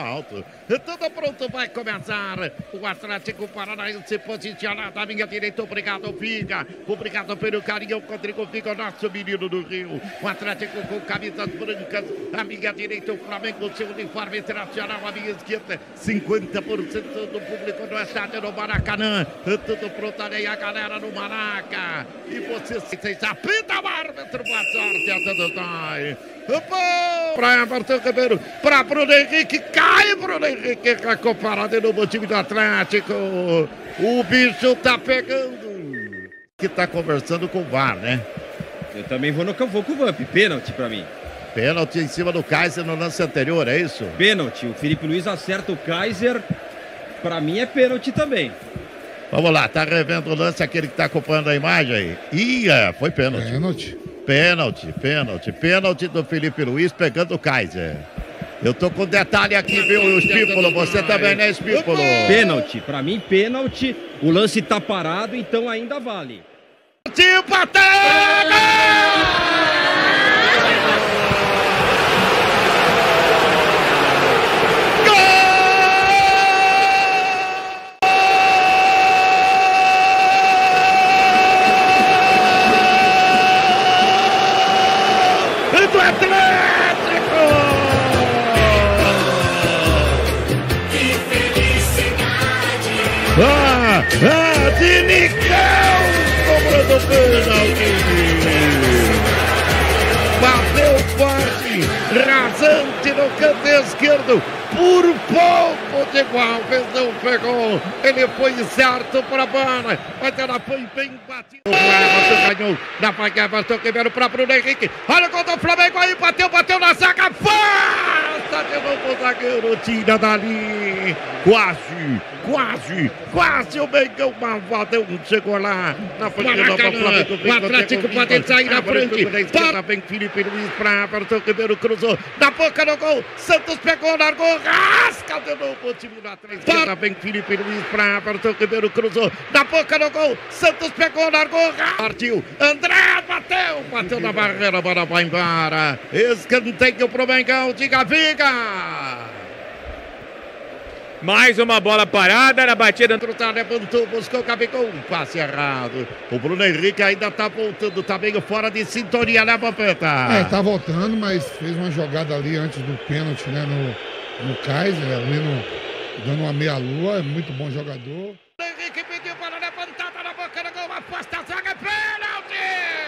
Alto. Tudo pronto, vai começar. O Atlético Paranaense posicionado à minha direita. Obrigado, Figa. Obrigado pelo carinho. Rodrigo Figa, nosso menino do Rio. O Atlético com camisas brancas. À minha direita, o Flamengo, seu uniforme internacional. À minha esquerda, 50% do público do estádio do Maracanã. Tudo pronto ali, a galera no Maraca. E você se apita o árbitro. Boa sorte a todos nós. Para Everton Ribeiro, para Bruno Henrique, cai Bruno Henrique, recuperado no novo time do Atlético. O bicho tá pegando. Que tá conversando com o VAR, né? Eu também vou com o Vamp, pênalti pra mim. Pênalti em cima do Kaiser no lance anterior, é isso? Pênalti, o Felipe Luiz acerta o Kaiser, pra mim é pênalti também. Vamos lá, tá revendo o lance, aquele que tá acompanhando a imagem aí. Foi pênalti. Pênalti do Felipe Luiz pegando o Kaiser. Eu tô com detalhe aqui, viu, Espípulo? Você também, né, Espípulo? Pênalti, pra mim pênalti. O lance tá parado, então ainda vale. Tipo até! Do Atlético! Que felicidade! De Nicão! Cobrando pênalti! Bateu forte, rasante no canto esquerdo, por pouco de igual, não pegou, ele foi certo para a bola, mas ela foi bem batida. O Everton ganhou, na vaga Everton Ribeiro para Bruno Henrique, olha o gol do Flamengo aí, bateu na zaga, passa de novo o zagueiro, tira dali, quase o Mengão malvado, chegou lá, na frente do Flamengo. O Atlético pode sair na frente, vem Felipe Luiz para Everton Ribeiro, cruzou, na boca do gol, Santos pegou, largou, rasca de novo o time do Atlético. Vem Felipe Luiz para Everton Ribeiro, cruzou, na boca do gol, Santos pegou, largou, partiu, André bateu na barreira, a bola vai embora, escanteio pro Mengão, diga, Viga! Mais uma bola parada na batida. Levantou, buscou o Gabigol. Um passe errado. O Bruno Henrique ainda tá voltando. Tá meio fora de sintonia, né, Vampeta? Tá voltando, mas fez uma jogada ali antes do pênalti, né? No Kaiser, ali dando uma meia-lua. É muito bom jogador. Bruno Henrique pediu para levantada na boca do gol. Aposta a zaga. Pênalti!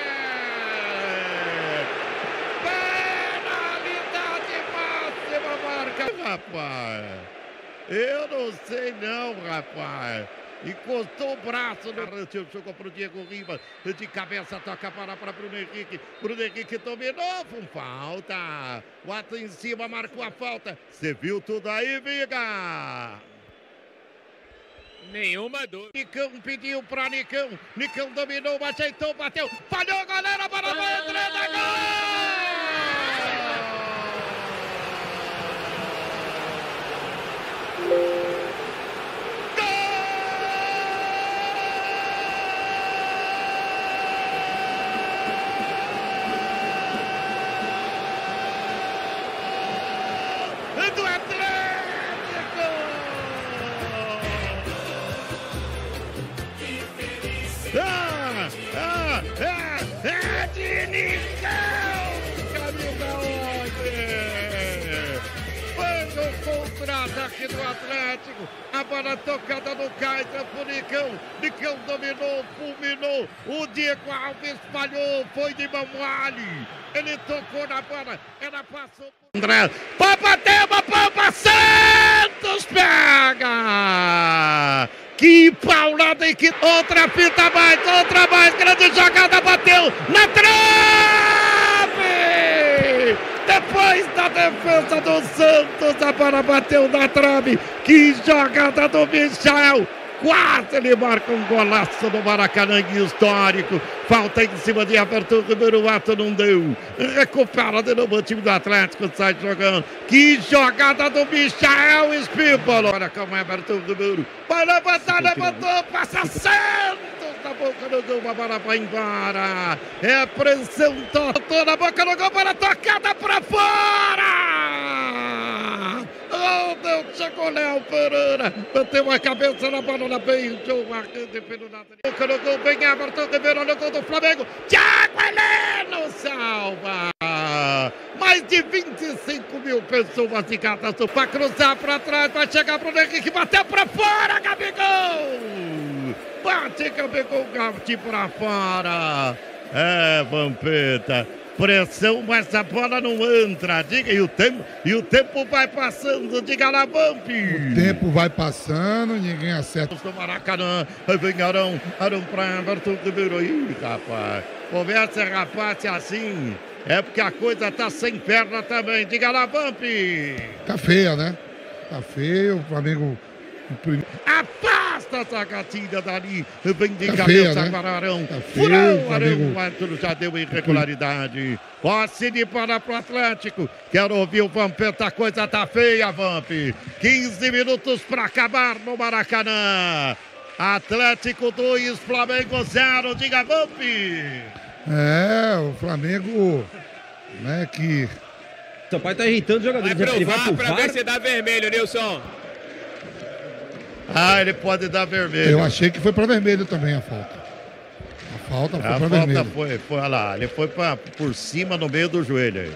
Penalidade máxima, marca. Rapaz. Eu não sei não, rapaz. Encostou o braço no... Jogou para o Diego Ribas. De cabeça toca para Bruno Henrique. Bruno Henrique dominou. Falta. O ato em cima marcou a falta. Você viu tudo aí, Viga? Nenhuma dúvida. Nicão pediu para Nicão. Nicão dominou, ajeitou, bateu. Falhou, galera. Para vai entrar na gol! Do Atlético! Que felicidade! De Nicão! Caminho da ordem! Foi o contra-ataque do Atlético. A bola tocada no Kaiser por Nicão. Nicão dominou, fulminou. O Diego Alves falhou, foi de mão mole. Ele tocou na bola, ela passou por André. Pampa, Santos pega! Que paulada e que outra fita mais, grande jogada, bateu na trave! Depois da defesa do Santos, a bola bateu na trave. Que jogada do Michel! Quase ele marca um golaço no Maracanã histórico. Falta em cima de Everton Ribeiro, o ato não deu. Recupera de novo o time do Atlético, sai jogando. Que jogada do Michel Espímpolo. Olha como é Everton Ribeiro. Vai levantar, levantou, passa Santos na boca do gol, a bola vai embora. É pressão toda na boca do gol, para tocada para fora. Oh, chegou Léo Pereira, bateu a cabeça na bola na frente, o marcante pelo lado. Colocou bem Everton Ribeiro no gol do Flamengo. Thiago Heleno salva. Mais de 25 mil pessoas de Cataçu para cruzar para trás, vai chegar para o Henrique, bateu para fora, Gabigol! Bate, Gabigol, bate para fora. É, Vampeta. Pressão, mas a bola não entra. Diga, e o tempo vai passando. Diga lá, Vamp. O tempo vai passando, ninguém acerta. Do Maracanã, vem Arão para Everton Ribeiro. Ih, rapaz, conversa, rapaz, assim. É porque a coisa tá sem perna também. Diga lá, Vamp. Tá feia, né? Tá feio, o Flamengo... Afasta essa gatinha dali. Vem de Tá cabeça feia, né? para Arão. Tá feio, Furão, Flamengo. Arão. O árbitro já deu irregularidade. Posse de bola pro Atlético. Quero ouvir o Vampeta. A coisa tá feia, Vamp. 15 minutos para acabar no Maracanã. Atlético 2, Flamengo 0. Diga, Vamp. É, o Flamengo, né, que... Seu pai tá irritando os jogadores. Vai Ele provar pro pra VAR? ver se dá vermelho, Nilson. Ah, ele pode dar vermelho. Eu achei que foi para vermelho também a falta. A falta foi A para falta vermelho. foi, olha lá, ele foi por cima no meio do joelho aí.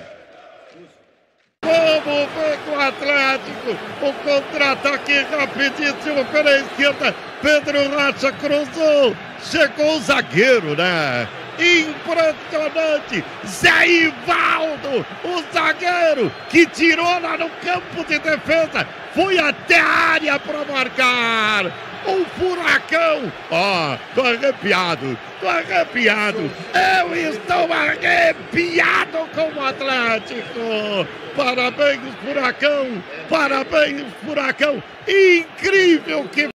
Vamos ver com o Atlético, o contra-ataque rapidíssimo pela esquerda, Pedro Rocha cruzou, chegou o zagueiro, né? Impressionante, Zé Ivaldo, o zagueiro que tirou lá no campo de defesa, foi até a área para marcar. Um furacão, ó, tô arrepiado, eu estou arrepiado com o Atlético. Parabéns, Furacão, incrível que